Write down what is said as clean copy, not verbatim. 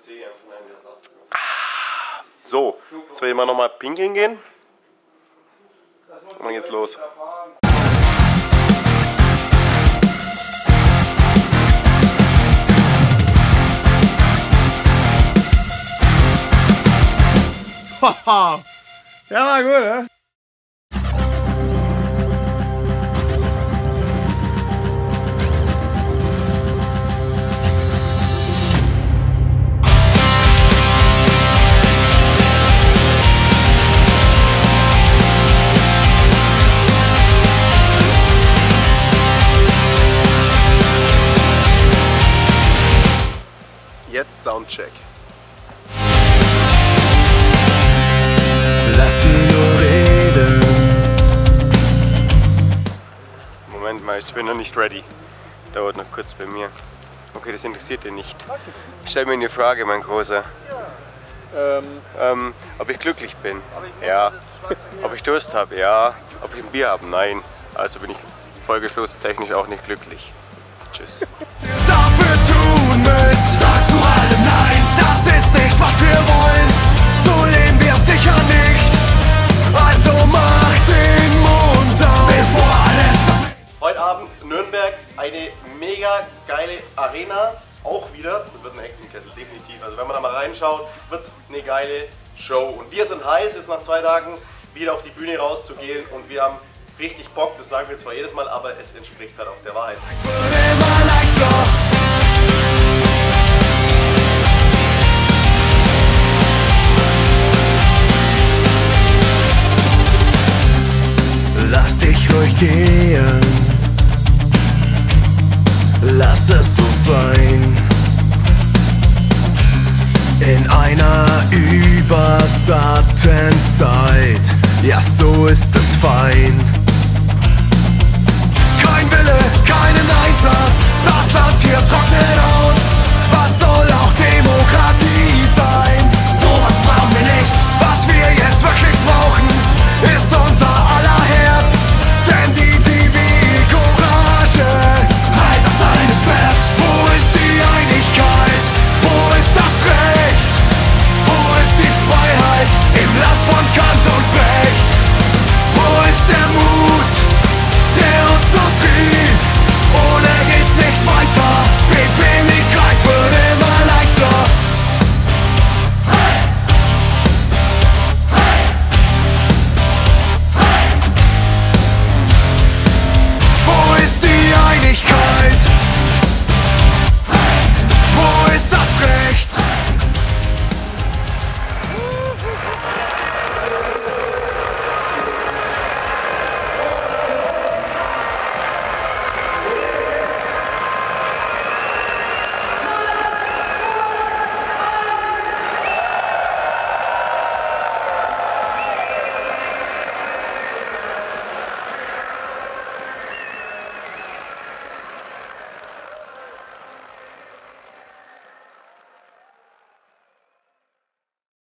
So, jetzt will ich mal nochmal pinkeln gehen. Und dann geht's los. Haha! Ja, war gut, ne? Jetzt Soundcheck. Lass sie nur reden. Moment mal, ich bin noch nicht ready. Dauert noch kurz bei mir. Okay, das interessiert dich nicht. Stell mir eine Frage, mein Großer. Ob ich glücklich bin? Ja. Ob ich Durst habe? Ja. Ob ich ein Bier habe? Nein. Also bin ich folgeschlusstechnisch auch nicht glücklich. Tschüss. Dafür tun müsst, sag zu allem nein, das ist nicht, was wir wollen. So leben wir sicher nicht. Also mach den Mund auf, bevor alles. Heute Abend Nürnberg, eine mega geile Arena. Auch wieder, das wird ein Hexenkessel, definitiv. Also wenn man da mal reinschaut, wird eine geile Show. Und wir sind heiß, jetzt nach 2 Tagen wieder auf die Bühne rauszugehen. Und wir haben richtig Bock, das sagen wir zwar jedes Mal, aber es entspricht halt auch der Wahrheit. Lass dich ruhig gehen, lass es so sein. In einer übersatten Zeit, ja so ist es fein. Kein Wille, keinen Einsatz, das Land hier trocknet aus.